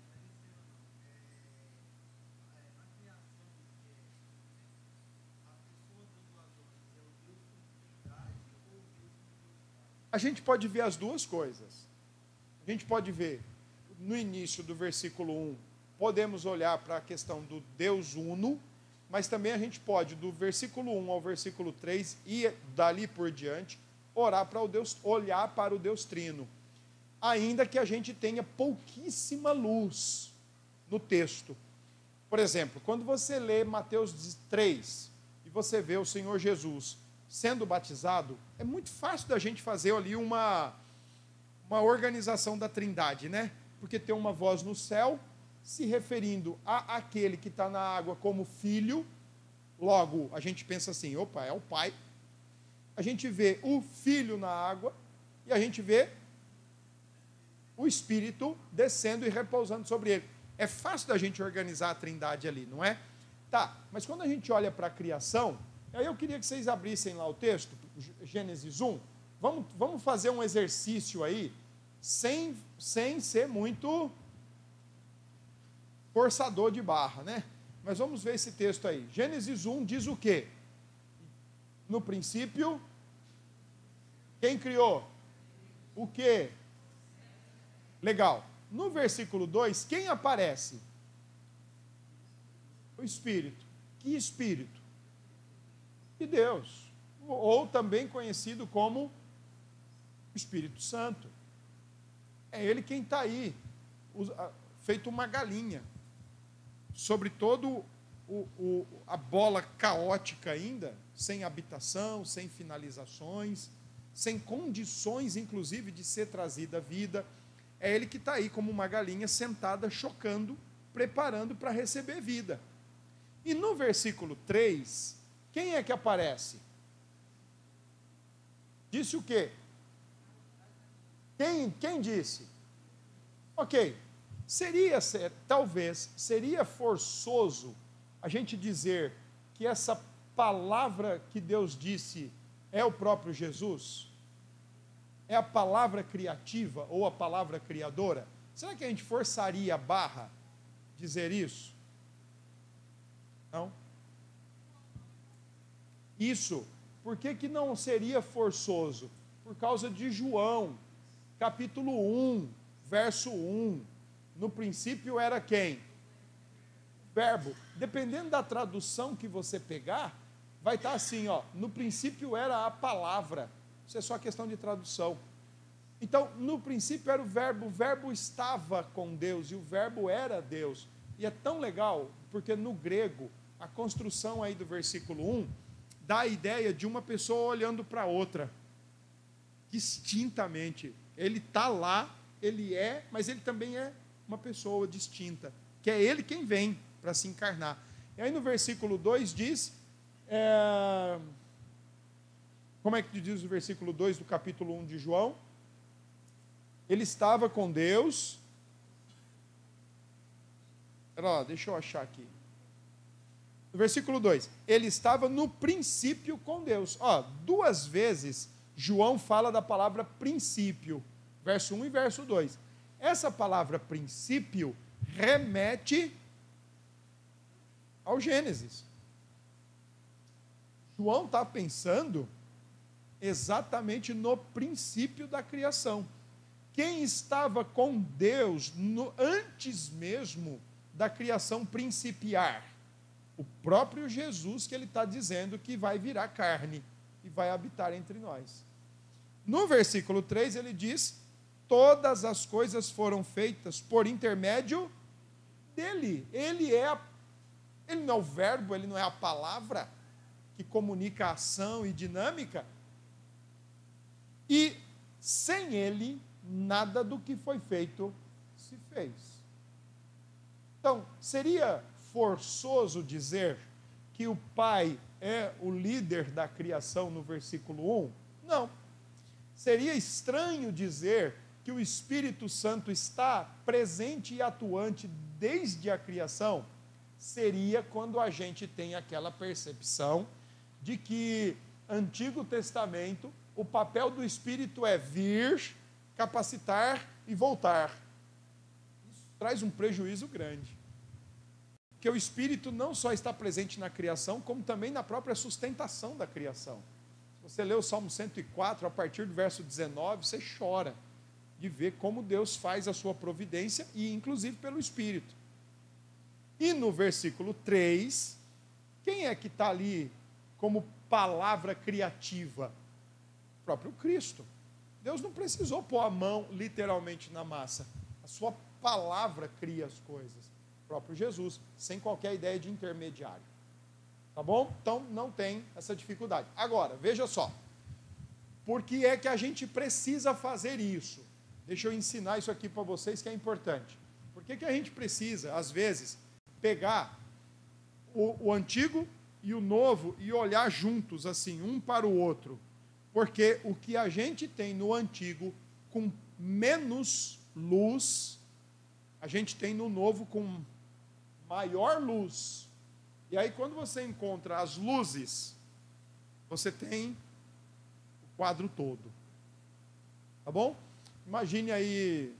A gente pode ver as duas coisas. A gente pode ver, no início do versículo um, podemos olhar para a questão do Deus uno, mas também a gente pode, do versículo um ao versículo três, e dali por diante, orar para o Deus, olhar para o Deus Trino. Ainda que a gente tenha pouquíssima luz no texto. Por exemplo, quando você lê Mateus três, e você vê o Senhor Jesus sendo batizado, é muito fácil da gente fazer ali uma, uma organização da Trindade, né? Porque tem uma voz no céu se referindo a aquele que está na água como filho, logo a gente pensa assim, opa, é o Pai. A gente vê o Filho na água e a gente vê o Espírito descendo e repousando sobre ele. É fácil da gente organizar a Trindade ali, não é? Tá, mas quando a gente olha para a criação, aí eu queria que vocês abrissem lá o texto, Gênesis um, vamos, vamos fazer um exercício aí, sem, sem ser muito forçador de barra, né? Mas vamos ver esse texto aí. Gênesis um diz o quê? No princípio, quem criou? O quê? Legal. No versículo dois, quem aparece? O Espírito. Que Espírito? De Deus. Ou também conhecido como Espírito Santo. É Ele quem está aí, feito uma galinha, sobre todo o, o, a bola caótica ainda, sem habitação, sem finalizações, sem condições, inclusive, de ser trazida à vida. É Ele que está aí como uma galinha sentada, chocando, preparando para receber vida. E no versículo três, quem é que aparece? Disse o quê? Quem, quem disse? Ok, seria, talvez, seria forçoso a gente dizer que essa palavra que Deus disse é o próprio Jesus? É a palavra criativa ou a palavra criadora? Será que a gente forçaria a barra dizer isso? Não? Isso, por que que não seria forçoso? Por causa de João, capítulo um, verso um. No princípio era quem? Verbo. Dependendo da tradução que você pegar, vai estar assim, ó, no princípio era a palavra. Isso é só questão de tradução. Então, no princípio era o verbo, o verbo estava com Deus e o verbo era Deus. E é tão legal, porque no grego, a construção aí do versículo um dá a ideia de uma pessoa olhando para outra, distintamente. Ele está lá, ele é, mas ele também é uma pessoa distinta, que é ele quem vem para se encarnar. E aí no versículo dois diz, é, como é que diz o versículo dois do capítulo um de João? Ele estava com Deus. Pera lá, deixa eu achar aqui. No versículo dois, ele estava no princípio com Deus. Ó, duas vezes João fala da palavra princípio, verso um e verso dois. Essa palavra princípio remete ao Gênesis. João está pensando exatamente no princípio da criação. Quem estava com Deus no, antes mesmo da criação principiar? O próprio Jesus, que ele está dizendo que vai virar carne. e vai habitar entre nós. No versículo três ele diz: todas as coisas foram feitas por intermédio dele. Ele é a, ele não é o verbo, ele não é a palavra que comunica ação e dinâmica. E sem ele, nada do que foi feito se fez. Então, seria forçoso dizer que o Pai é o líder da criação no versículo um? Não. Seria estranho dizer que o Espírito Santo está presente e atuante desde a criação? Seria quando a gente tem aquela percepção de que, Antigo Testamento, o papel do Espírito é vir, capacitar e voltar. Isso traz um prejuízo grande. Porque o Espírito não só está presente na criação, como também na própria sustentação da criação. Se você lê o Salmo cento e quatro, a partir do verso dezenove, você chora de ver como Deus faz a sua providência, e inclusive pelo Espírito. E no versículo três, quem é que está ali como palavra criativa? O próprio Cristo. Deus não precisou pôr a mão literalmente na massa. A sua palavra cria as coisas. O próprio Jesus, sem qualquer ideia de intermediário. Tá bom? Então não tem essa dificuldade. Agora, veja só. Por que é que a gente precisa fazer isso? Deixa eu ensinar isso aqui para vocês, que é importante. Por que que a gente precisa, às vezes, pegar o, o antigo e o novo e olhar juntos, assim, um para o outro? Porque o que a gente tem no antigo com menos luz, a gente tem no novo com maior luz. E aí, quando você encontra as luzes, você tem o quadro todo. Tá bom? Imagine aí.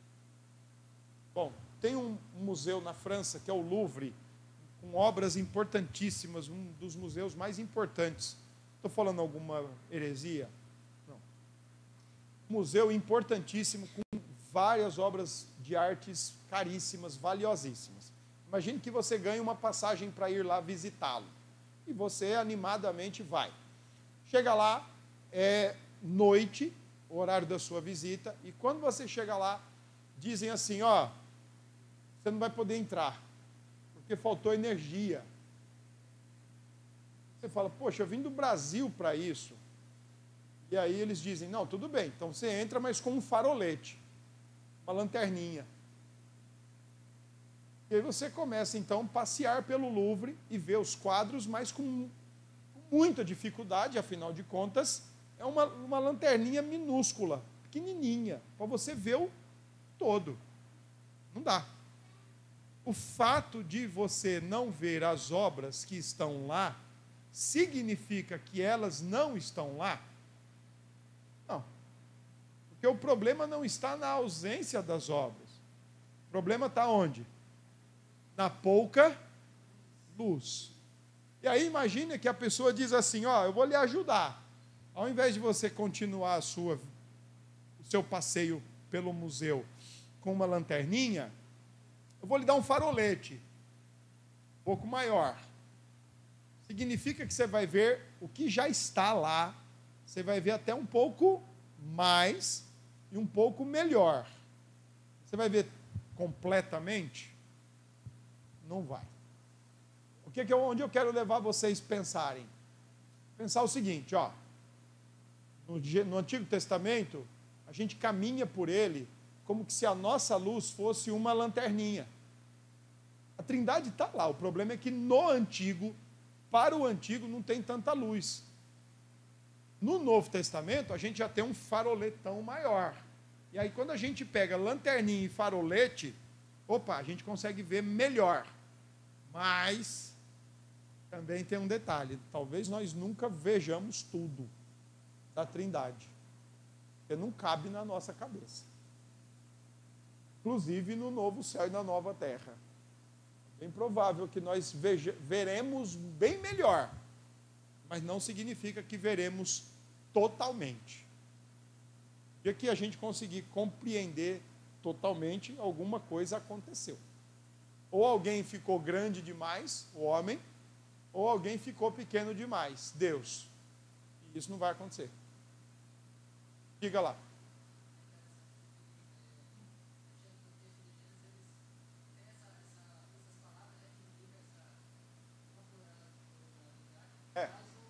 Bom, tem um museu na França, que é o Louvre, com obras importantíssimas, um dos museus mais importantes. Estou falando alguma heresia? Não. Museu importantíssimo, com várias obras de artes caríssimas, valiosíssimas. Imagine que você ganha uma passagem para ir lá visitá-lo. E você animadamente vai. Chega lá, é noite, o horário da sua visita, e quando você chega lá, dizem assim, ó, você não vai poder entrar, porque faltou energia. Você fala, poxa, eu vim do Brasil para isso. E aí eles dizem, não, tudo bem, então você entra, mas com um farolete, uma lanterninha. E aí você começa, então, a passear pelo Louvre e ver os quadros, mas com muita dificuldade, afinal de contas, é uma, uma lanterninha minúscula, pequenininha, para você ver o todo. Não dá. O fato de você não ver as obras que estão lá, significa que elas não estão lá? Não. Porque o problema não está na ausência das obras. O problema está onde? Na pouca luz. E aí imagine que a pessoa diz assim, ó, eu vou lhe ajudar. Ao invés de você continuar a sua, o seu passeio pelo museu com uma lanterninha, eu vou lhe dar um farolete, um pouco maior. Significa que você vai ver o que já está lá, você vai ver até um pouco mais e um pouco melhor. Você vai ver completamente? Não vai. O que que eu, onde eu quero levar vocês a pensarem? Pensar o seguinte, ó, no, no Antigo Testamento, a gente caminha por ele como que se a nossa luz fosse uma lanterninha. A Trindade está lá, o problema é que no Antigo, para o Antigo, não tem tanta luz. No Novo Testamento, a gente já tem um faroletão maior. E aí, quando a gente pega lanterninha e farolete, opa, a gente consegue ver melhor. Mas também tem um detalhe, talvez nós nunca vejamos tudo da Trindade, porque não cabe na nossa cabeça. Inclusive no novo céu e na nova terra. É bem provável que nós veja, veremos bem melhor, mas não significa que veremos totalmente. O dia que a gente conseguir compreender totalmente, alguma coisa aconteceu. Ou alguém ficou grande demais, o homem, ou alguém ficou pequeno demais, Deus. Isso não vai acontecer. Diga lá. É.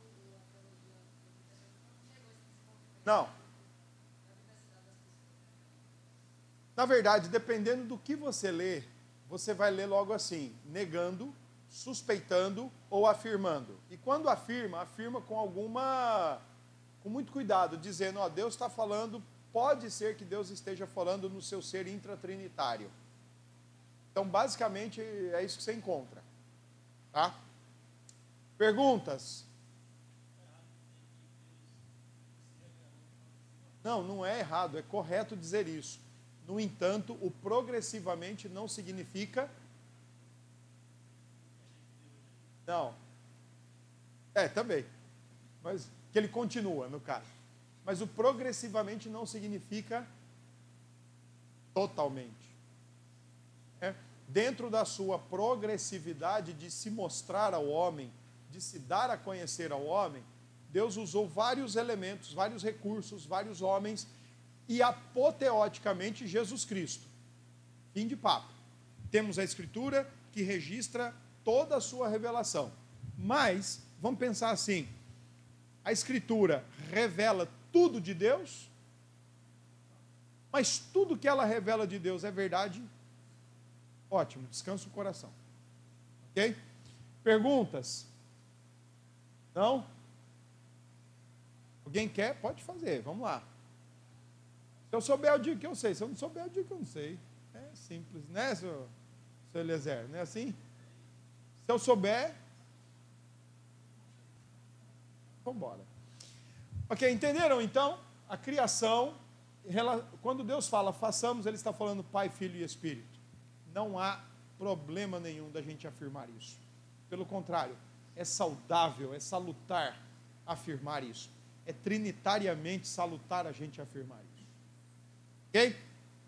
Não. Na verdade, dependendo do que você lê, você vai ler logo assim, negando, suspeitando ou afirmando. E quando afirma, afirma com alguma, com muito cuidado, dizendo, ó, Deus está falando, pode ser que Deus esteja falando no seu ser intratrinitário. Então, basicamente, é isso que você encontra. Tá? Perguntas? Não, não é errado, é correto dizer isso. No entanto, o progressivamente não significa... Não. É, também. Mas que ele continua, no caso. Mas o progressivamente não significa totalmente. É. Dentro da sua progressividade de se mostrar ao homem, de se dar a conhecer ao homem, Deus usou vários elementos, vários recursos, vários homens, e apoteoticamente Jesus Cristo. Fim de papo. Temos a Escritura que registra toda a sua revelação. Mas, vamos pensar assim, a Escritura revela tudo de Deus, mas tudo que ela revela de Deus é verdade? Ótimo, descansa o coração. Ok? Perguntas? Não? Alguém quer? Pode fazer, vamos lá. Se eu souber, eu digo que eu sei. Se eu não souber, eu digo que eu não sei. É simples, né, seu, seu Eliezer? Não é assim? Se eu souber, vamos embora. Ok, entenderam então? A criação, quando Deus fala façamos, Ele está falando Pai, Filho e Espírito. Não há problema nenhum da gente afirmar isso. Pelo contrário, é saudável, é salutar afirmar isso. É trinitariamente salutar a gente afirmar isso. Ok?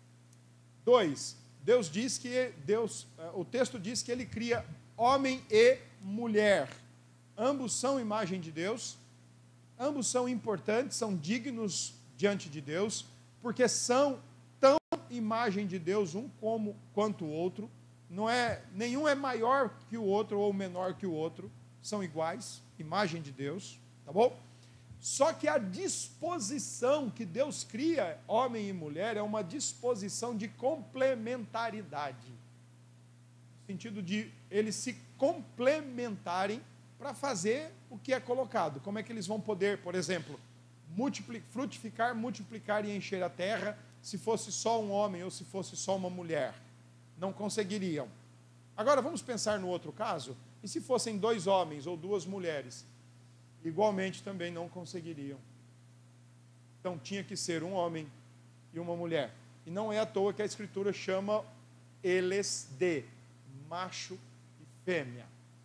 Dois, Deus diz que, Deus, o texto diz que Ele cria homem e mulher. Ambos são imagem de Deus, ambos são importantes, são dignos diante de Deus, porque são tão imagem de Deus, um como quanto o outro. Não é, nenhum é maior que o outro ou menor que o outro, são iguais, imagem de Deus, tá bom? Só que a disposição que Deus cria, homem e mulher, é uma disposição de complementaridade. No sentido de eles se complementarem para fazer o que é colocado. Como é que eles vão poder, por exemplo, multiplicar, frutificar, multiplicar e encher a terra, se fosse só um homem ou se fosse só uma mulher? Não conseguiriam. Agora, vamos pensar no outro caso? E se fossem dois homens ou duas mulheres? Igualmente também não conseguiriam. Então tinha que ser um homem e uma mulher. E não é à toa que a Escritura chama eles de macho e fêmea.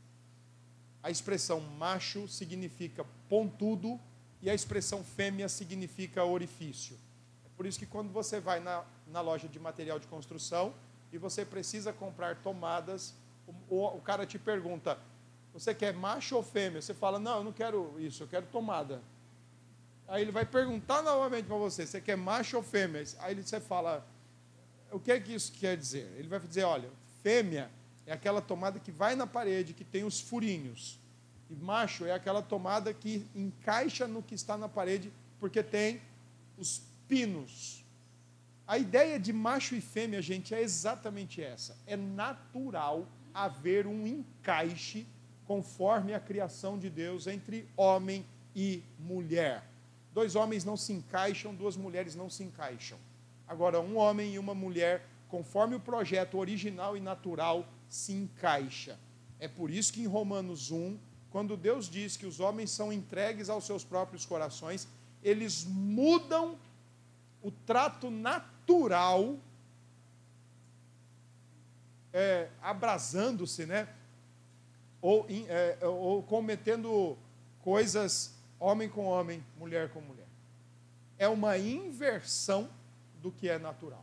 A expressão macho significa pontudo e a expressão fêmea significa orifício. É por isso que quando você vai na, na loja de material de construção e você precisa comprar tomadas, o, o cara te pergunta: você quer macho ou fêmea? Você fala: não, eu não quero isso, eu quero tomada. Aí ele vai perguntar novamente para você: você quer macho ou fêmea? Aí você fala: o que é que isso quer dizer? Ele vai dizer: olha, fêmea é aquela tomada que vai na parede, que tem os furinhos. E macho é aquela tomada que encaixa no que está na parede, porque tem os pinos. A ideia de macho e fêmea, gente, é exatamente essa. É natural haver um encaixe conforme a criação de Deus entre homem e mulher. Dois homens não se encaixam, duas mulheres não se encaixam. Agora, um homem e uma mulher, conforme o projeto original e natural, se encaixa. É por isso que em Romanos um, quando Deus diz que os homens são entregues aos seus próprios corações, eles mudam o trato natural, é, abrasando-se, né? Ou, é, ou cometendo coisas homem com homem, mulher com mulher. É uma inversão do que é natural.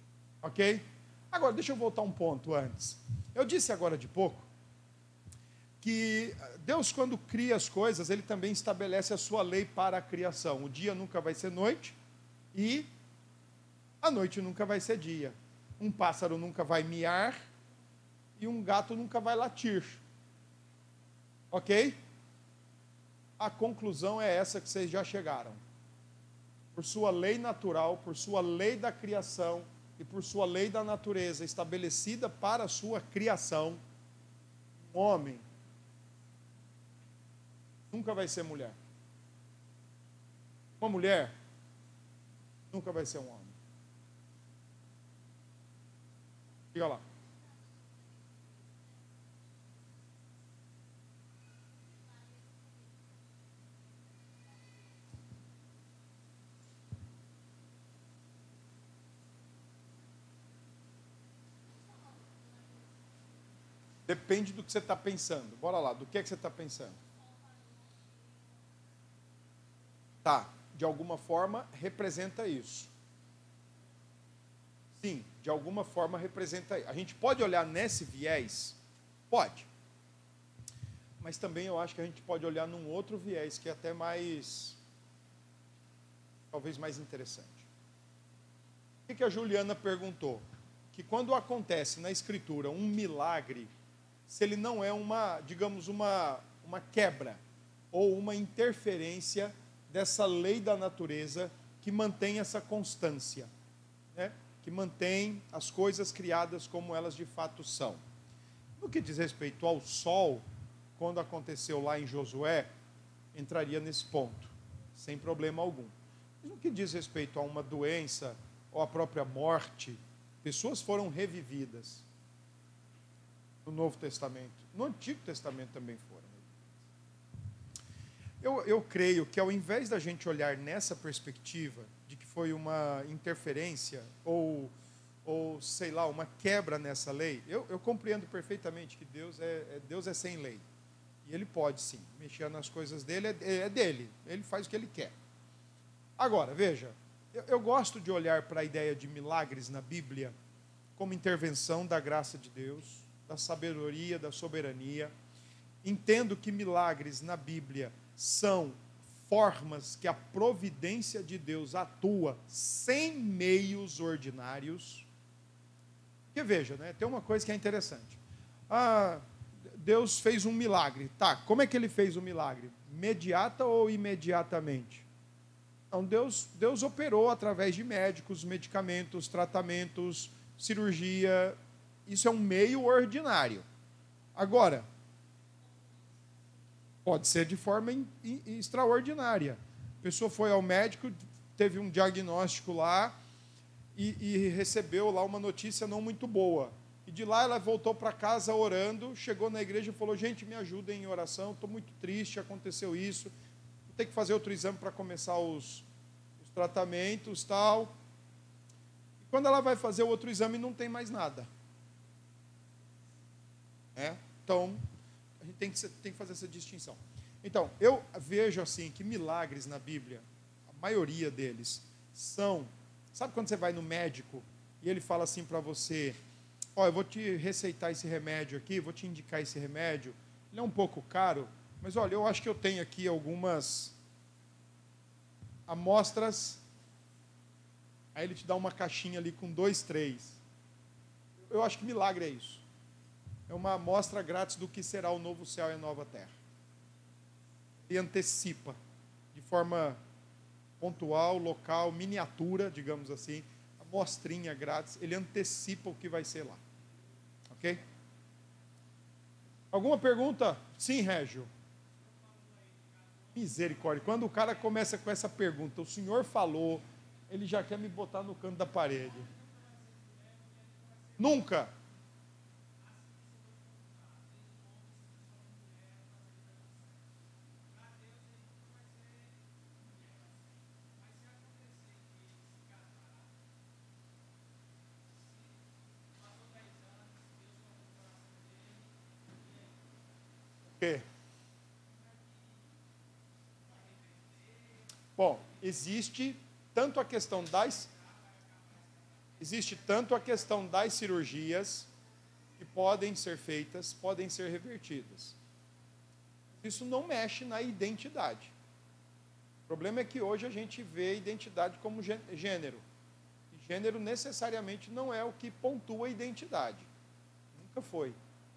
Ok? Agora, deixa eu voltar um ponto antes. Eu disse agora de pouco que Deus, quando cria as coisas, Ele também estabelece a sua lei para a criação. O dia nunca vai ser noite e a noite nunca vai ser dia. Um pássaro nunca vai miar e um gato nunca vai latir. Ok? A conclusão é essa que vocês já chegaram. Por sua lei natural, por sua lei da criação e por sua lei da natureza estabelecida para a sua criação, um homem nunca vai ser mulher. Uma mulher nunca vai ser um homem. Diga lá. Depende do que você está pensando. Bora lá, do que é que você está pensando? Tá, de alguma forma representa isso. Sim, de alguma forma representa isso. A gente pode olhar nesse viés? Pode. Mas também eu acho que a gente pode olhar num outro viés que é até mais, talvez mais interessante. O que a Juliana perguntou? Que quando acontece na Escritura um milagre, se ele não é uma, digamos, uma, uma quebra ou uma interferência dessa lei da natureza que mantém essa constância, né? Que mantém as coisas criadas como elas de fato são. No que diz respeito ao sol, quando aconteceu lá em Josué, entraria nesse ponto, sem problema algum. No que diz respeito a uma doença ou a própria morte, pessoas foram revividas no Novo Testamento. No Antigo Testamento também foram. Eu, eu creio que ao invés da gente olhar nessa perspectiva de que foi uma interferência ou, ou sei lá, uma quebra nessa lei, eu, eu compreendo perfeitamente que Deus é, é, Deus é sem lei. E Ele pode sim, mexer nas coisas dele, é, é dele, Ele faz o que Ele quer. Agora, veja, eu, eu gosto de olhar para a ideia de milagres na Bíblia como intervenção da graça de Deus, da sabedoria, da soberania. Entendo que milagres na Bíblia são formas que a providência de Deus atua sem meios ordinários. Porque veja, né, tem uma coisa que é interessante. Ah, Deus fez um milagre. Tá, como é que Ele fez o milagre? Imediata ou imediatamente? Então, Deus, Deus operou através de médicos, medicamentos, tratamentos, cirurgia. Isso é um meio ordinário. Agora, pode ser de forma in, in, extraordinária. A pessoa foi ao médico, teve um diagnóstico lá e, e recebeu lá uma notícia não muito boa. E de lá ela voltou para casa orando, chegou na igreja e falou, gente, me ajudem em oração, estou muito triste, aconteceu isso, vou ter que fazer outro exame para começar os, os tratamentos, tal. E quando ela vai fazer o outro exame, não tem mais nada. É? Então, a gente tem que, tem que fazer essa distinção. Então, eu vejo assim que milagres na Bíblia, a maioria deles, são... Sabe quando você vai no médico e ele fala assim para você, ó, eu vou te receitar esse remédio aqui, vou te indicar esse remédio, ele é um pouco caro, mas olha, eu acho que eu tenho aqui algumas amostras, aí ele te dá uma caixinha ali com dois, três. Eu acho que milagre é isso. É uma amostra grátis do que será o novo céu e a nova terra. Ele antecipa, de forma pontual, local, miniatura, digamos assim, amostrinha grátis, ele antecipa o que vai ser lá. Ok? Alguma pergunta? Sim, Régio. Misericórdia. Quando o cara começa com essa pergunta, o senhor falou, ele já quer me botar no canto da parede. Nunca. quê? Bom, existe tanto a questão das existe tanto a questão das cirurgias que podem ser feitas, podem ser revertidas. Isso não mexe na identidade. O problema é que hoje a gente vê identidade como gênero. E gênero necessariamente não é o que pontua a identidade. Nunca foi.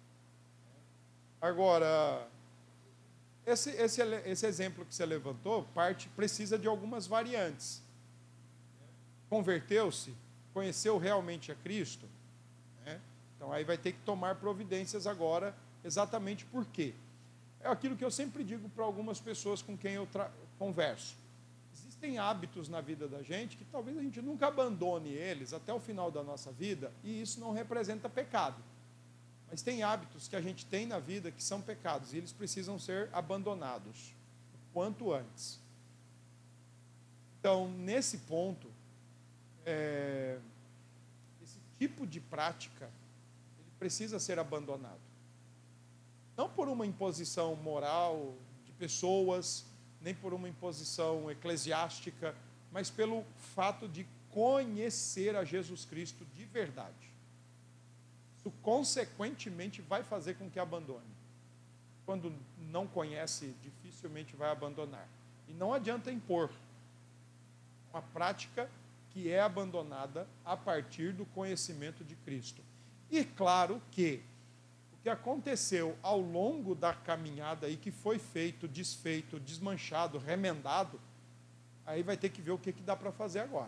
Agora, esse, esse, esse exemplo que você levantou, parte, precisa de algumas variantes. Converteu-se, conheceu realmente a Cristo, né? Então aí vai ter que tomar providências agora, exatamente por quê? É aquilo que eu sempre digo para algumas pessoas com quem eu converso. Existem hábitos na vida da gente que talvez a gente nunca abandone eles até o final da nossa vida, e isso não representa pecado. Mas tem hábitos que a gente tem na vida que são pecados, e eles precisam ser abandonados o quanto antes. Então, nesse ponto, é, esse tipo de prática, ele precisa ser abandonado. Não por uma imposição moral de pessoas, nem por uma imposição eclesiástica, mas pelo fato de conhecer a Jesus Cristo de verdade. Isso, consequentemente, vai fazer com que abandone. Quando não conhece, dificilmente vai abandonar. E não adianta impor uma prática que é abandonada a partir do conhecimento de Cristo. E claro que o que aconteceu ao longo da caminhada e que foi feito, desfeito, desmanchado, remendado, aí vai ter que ver o que, que dá para fazer agora.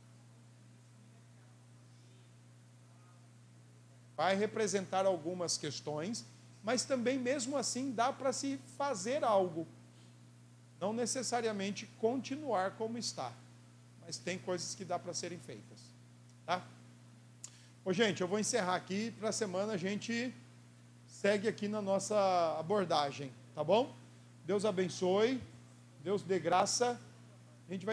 Vai representar algumas questões, mas também mesmo assim dá para se fazer algo. Não necessariamente continuar como está, mas tem coisas que dá para serem feitas. Tá? Ô, gente, eu vou encerrar aqui, para a semana a gente segue aqui na nossa abordagem, tá bom? Deus abençoe, Deus dê graça, a gente vai